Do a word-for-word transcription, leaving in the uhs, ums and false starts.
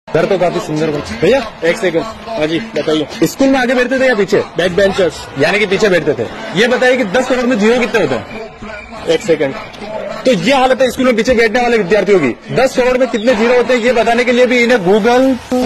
घर तो काफी सुंदर बना। भैया एक सेकंड। हाँ जी बताइए। स्कूल में आगे बैठते थे या पीछे? बैक बेंचर्स यानी कि पीछे बैठते थे। ये बताइए कि दस करोड़ में जीरो कितने होते हैं? एक सेकंड। तो ये हालत है स्कूल में पीछे बैठने वाले विद्यार्थियों की। दस करोड़ में कितने जीरो होते हैं ये बताने के लिए भी इन्हें गूगल